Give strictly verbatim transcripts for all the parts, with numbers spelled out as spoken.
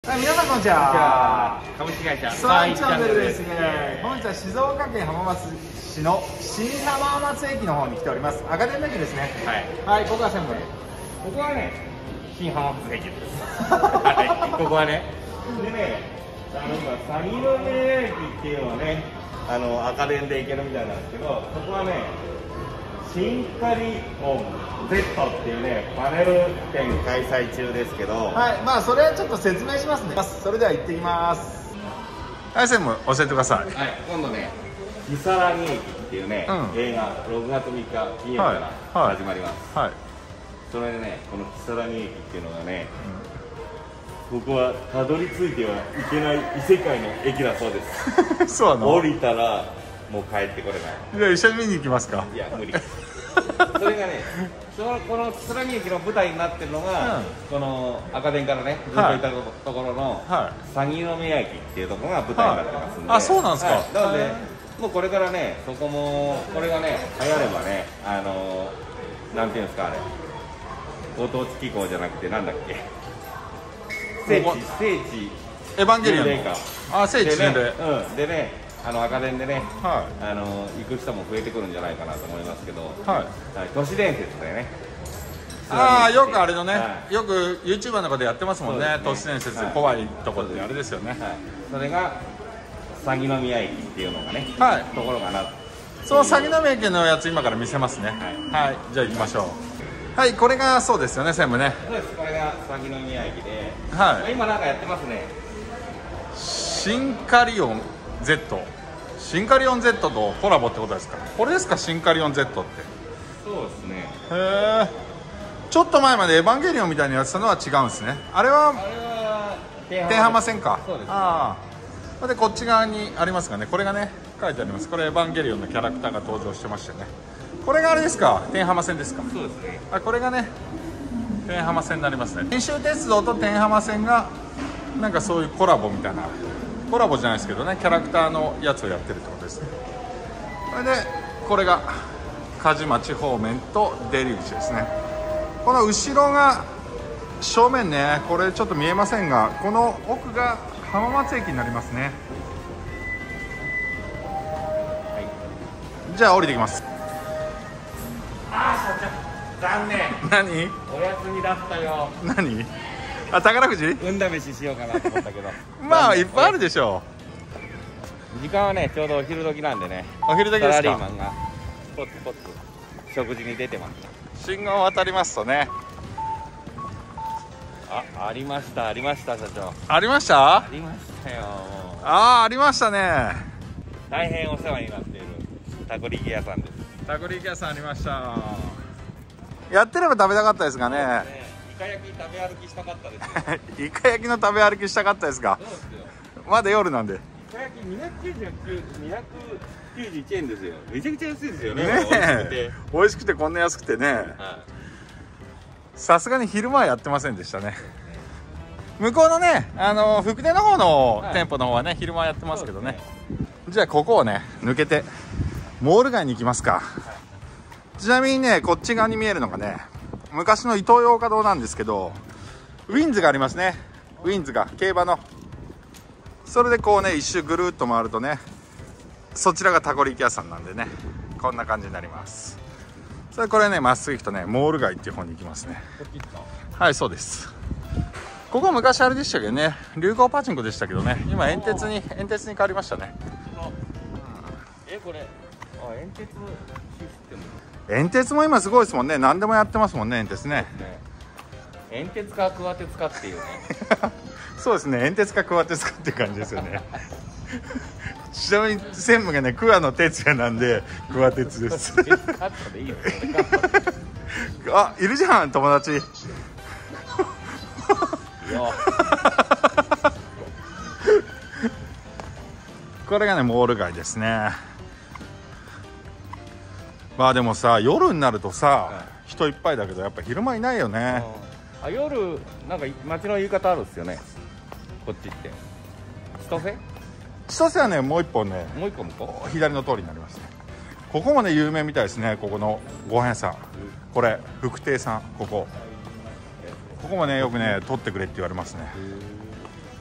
はい、皆さんこんにちは。 株式会社サイチャンネルですね。本日は静岡県浜松市の新浜松駅の方に来ております。赤点の駅ですね。はい。はい、ここが専務。 ここはね、新浜松駅です。はい、ここはね。でね、あの今鷺宮駅っていうのはね、あの赤点で行けるみたいなんですけど、ここはね、新カリオン Z っていうね、パネル展開催中ですけど、 はい、まあそれはちょっと説明しますね。それでは行ってきます。はい、専務教えてください。 はい、今度ね、如月駅っていうね、うん、映画ろくがつみっか金曜日から始まります。はい。はい、それでね、この如月駅っていうのがね、うん、ここはたどり着いてはいけない異世界の駅だそうです。そうなの？降りたらもう帰ってこれない。 じゃあ一緒に見に行きますか？ いや無理。それがね、そのこの如月駅の舞台になってるのが、うん、この赤点からねずっといたところの鷺宮駅っていうところが舞台になってますんで、はい、あ、そうなんですか。はい、なのでもうこれからね、そこもこれがね流行ればね、あのなんていうんですか、あれご当地機構じゃなくてなんだっけ、聖地聖地エヴァンゲリオンの、あ、聖地巡礼、 うん、でね、あの赤点でね、はい、あの行く人も増えてくるんじゃないかなと思いますけど、はい、都市伝説でね、 ああ、よくあれのね、はい、よく ユーチューバー の方でやってますもんね、都市伝説、はい、怖いところってあれですよね。はい、 それが鷺宮駅っていうのがね、はい、ところがな、 その鷺宮駅のやつ今から見せますね。はい、はい、じゃあ行きましょう。はい、これがそうですよね、専務ね。 そうです、これが鷺宮駅で、はい、今なんかやってますね。 新カリオン Z、 新カリオン Z とコラボってことですか？これですか、新カリオン Z って。 そうですね。 へえ。ちょっと前までエヴァンゲリオンみたいにやってたのは違うんですね。あれは天浜線か。そうです、ね。ああ。でこっち側にありますかね。これがね書いてあります。これエヴァンゲリオンのキャラクターが登場してましてね。これがあれですか、天浜線ですか？ そうですね。 あ、これがね天浜線になりますね。天州鉄道と天浜線がなんかそういうコラボみたいな、コラボじゃないですけどね、キャラクターのやつをやってるってことですね。それでこれが梶町方面と出入り口ですね。この後ろが正面ね、これちょっと見えませんが、この奥が浜松駅になりますね。はい、じゃあ降りてきます。 ああ、社長残念。 何？ お休みだったよ。 何？あ、宝くじ？ 運試ししようかなと思ったけどまあいっぱいあるでしょう。時間はねちょうどお昼時なんでね。 お昼時ですか？ サラリーマンがポツポツ食事に出てます。 信号を渡りますとね、 あ、ありましたありました社長。 ありました？ ありましたよ。 ああ、ありましたね。 大変お世話になっているタコリキ屋さんです。 タコリキ屋さんありました。やってれば食べたかったですがね。 イカ焼き食べ歩きしたかったです。 イカ焼きの食べ歩きしたかったですが、まだ夜なんで。 イカ焼きにひゃくきゅうじゅういちえんですよ。めちゃくちゃ安いですよね。 ねえ、美味しくてこんな安くてね。さすがに昼間はやってませんでしたね。向こうのね、あの福田の方の店舗の方はね、昼間やってますけどね。じゃあここをね抜けてモール街に行きますか。ちなみにね、こっち側に見えるのがね、昔のイトーヨーカドーなんですけど、ウィンズがありますね。ウィンズが競馬の、それでこうね一周ぐるっと回るとね、そちらがタコリキ屋さんなんでね、こんな感じになります。それこれねまっすぐ行くとねモール街っていう方に行きますね。はい、そうです。ここは昔あれでしたけどね、流行パチンコでしたけどね、今煙鉄に煙鉄に変わりましたね。 え、これあ、煙鉄システム。 煙鉄も今すごいですもんね。何でもやってますもんね、煙鉄ね。 煙鉄か桑鉄かっていうねそうですね、煙鉄か桑鉄かっていう感じですよねちなみに専務がね桑野哲也なんで桑鉄ですあ、いるじゃん友達これがねモール街ですね。まあでもさ、夜になるとさ、はい、人いっぱいだけどやっぱ昼間いないよね。 あ、夜なんか街の言い方あるんですよね、こっちって千歳千歳はねもう一本ね、 もう一個向こう左の通りになりますね。ここもね有名みたいですね。ここのご飯屋さん、これ福亭さん、ここここもねよくね取ってくれって言われますね。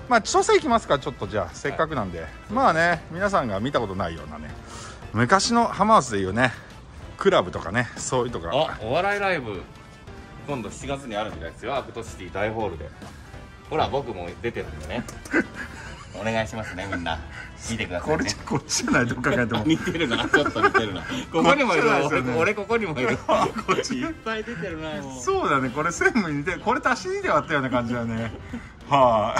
まあ千歳行きますか。ちょっとじゃあせっかくなんで、はい、まあね皆さんが見たことないようなね昔の浜松でいうねクラブとかねそういうとか。 あ、お笑いライブ今度しちがつにあるみたいですよ。アクトシティ大ホールで。ほら僕も出てるんでねお願いしますね。みんな見てくださいね。 これこっちじゃないと考えても似てるな、ちょっと似てるな。ここにもいるわ、ね、俺ここにもいるこっちいっぱい出てるな。もうそうだね、これ専務に似てる。これ足しにで割ったような感じだねはい、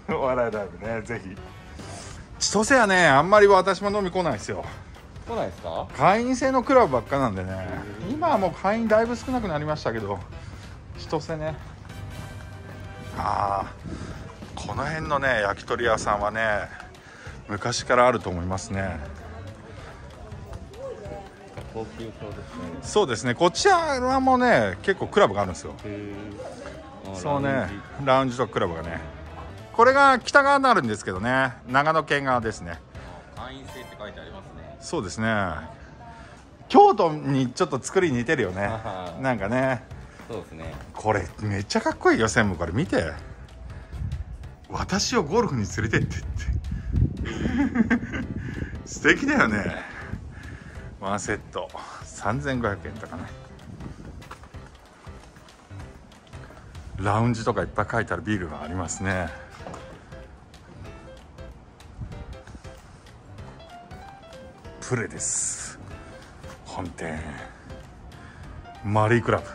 お笑いライブね、ぜひ。千歳はねあんまり私も飲み来ないですよ。 来ないですか。 会員制のクラブばっかなんでね。今はもう会員だいぶ少なくなりましたけど、千歳ね。ああ、この辺のね焼き鳥屋さんはね昔からあると思いますね。 高級そうですね。 そうですね、こちらもね結構クラブがあるんですよ。そうね、ラウンジとクラブがね。これが北側になるんですけどね、長野県側ですね。 会員制って書いてありますね。 そうですね、京都にちょっと作り似てるよねなんかね。 そうですね。 これめっちゃかっこいいよ専務。これ見て、私をゴルフに連れてってって素敵だよね。ワンセットさんぜんごひゃくえんとかね。ラウンジとかいっぱい書いてあるビルがありますね。プレです本店。マリークラブ、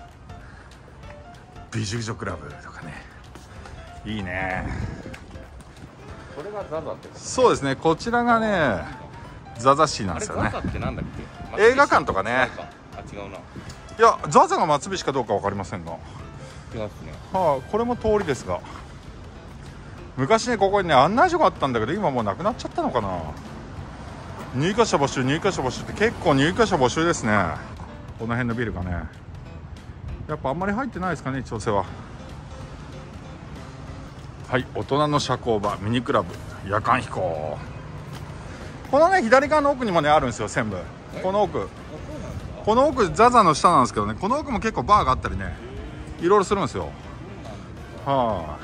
美女女クラブとかね、いいね。 これがザザってこと？ そうですね、こちらがねザザシーなんですよね。 あれザザってなんだっけ？ 映画館とかね。 あ、違うな。 いやザザが松菱かどうか分かりませんが、 違いますね。 はあ、これも通りですが、昔ねここにね案内所があったんだけど今もうなくなっちゃったのかな。入居者募集入居者募集って結構入居者募集ですね。この辺のビルがねやっぱあんまり入ってないですかね千歳は。はい、大人の社交場ミニクラブ夜間飛行。このね左側の奥にもねあるんですよ専部。この奥、この奥ザザの下なんですけどね、この奥も結構バーがあったりねいろいろするんですよ。はい、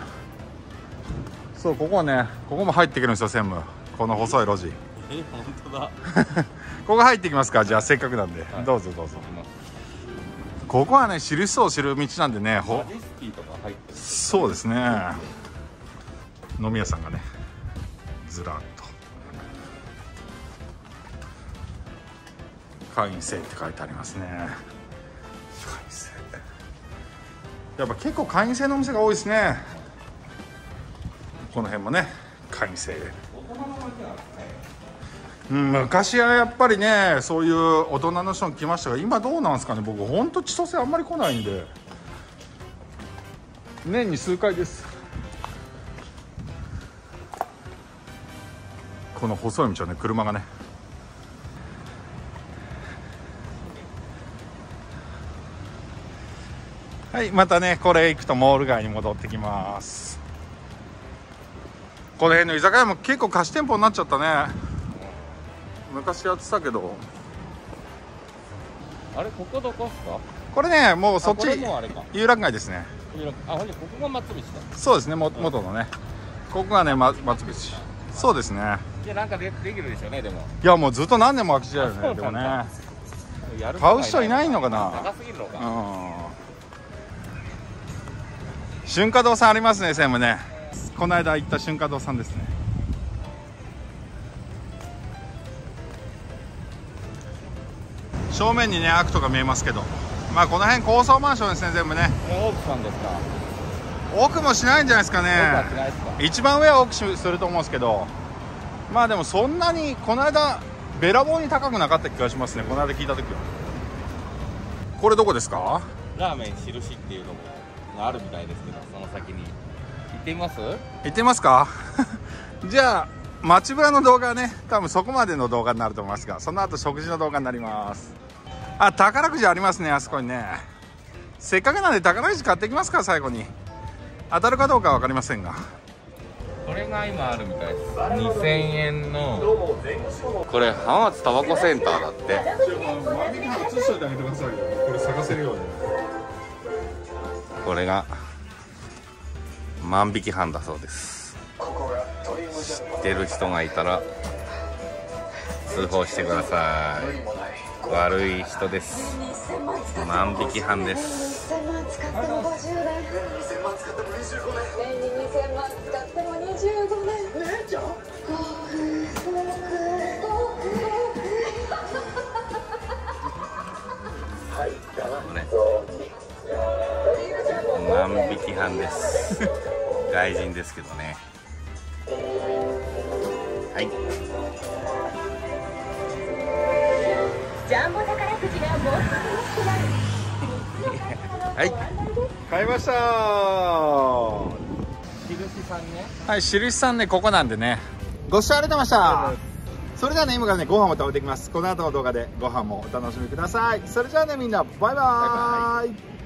そう、ここはねここも入ってくるんですよ専務。この細い路地。 え、本当だここ入ってきますか。じゃあせっかくなんで、はい、どうぞどうぞ。ここはね知る人を知る道なんでね。ほそうですね、飲み屋さんがねずらっと。会員制って書いてありますね。会員制やっぱ結構会員制のお店が多いですね。この辺もね会員制。うん、昔はやっぱりねそういう大人の人に来ましたが、今どうなんですかね。僕ほんと千歳あんまり来ないんで年に数回です。この細い道はね車がね。はい、またねこれ行くとモール街に戻ってきます。この辺の居酒屋も結構貸し店舗になっちゃったね。昔やってたけど。 あれここどこっすか。 これねもうそっち有楽街ですね。 あ、ほんでここが松菱だ。 そうですね、も元のねここがね、ま、松菱。そうですね。 いやなんかでできるでしょうね。でもいやもうずっと何年も空き地だよね。でもね買う人いないのかな。 高すぎるのか。うん、 春華堂さんありますね専務ね。この間行った春華堂さんですね。正面にねアクトが見えますけど、まあこの辺高層マンションですね全部ね。 奥さんですか。 奥もしないんじゃないですかね。一番上は奥すると思うんですけど、まあでもそんなにこの間べらぼうに高くなかった気がしますね。この間聞いた時は。これどこですか。 ラーメン印っていうのがあるみたいですけど、その先に行ってみます。 行ってみますかじゃあ街ブラの動画はね多分そこまでの動画になると思いますが、その後食事の動画になります。あ、宝くじありますねあそこにね。せっかくなんで宝くじ買ってきますか。最後に当たるかどうかは分かりませんが、 これが今あるみたいです。にせんえんのこれ浜松タバコセンターだって。 写しといてあげてくださいよ。これ探せるように。 これが万引き犯だそうです。知ってる人がいたら通報してください。悪い人です。万引き犯です。 にせんまん使ってもごじゅうねん、にせんまん使ってもにじゅうごねん、年ににせんまん使ってもにじゅうごねん。ねえじゃん。 万引き犯です。外人ですけどね。はい。 ジャンボ宝くじがもっと楽しくなる。 はい、買いました。 印さんね。 はい、印さんね、ここなんでね。ご視聴ありがとうございました。それではね、今からね、ご飯も食べてきます。この後の動画でご飯もお楽しみください。それじゃあね、みんなバイバーイ。バイバイ。